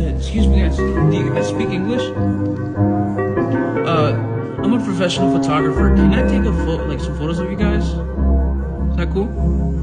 Excuse me, guys. Do you guys speak English? I'm a professional photographer. Can I take a some photos of you guys? Is that cool?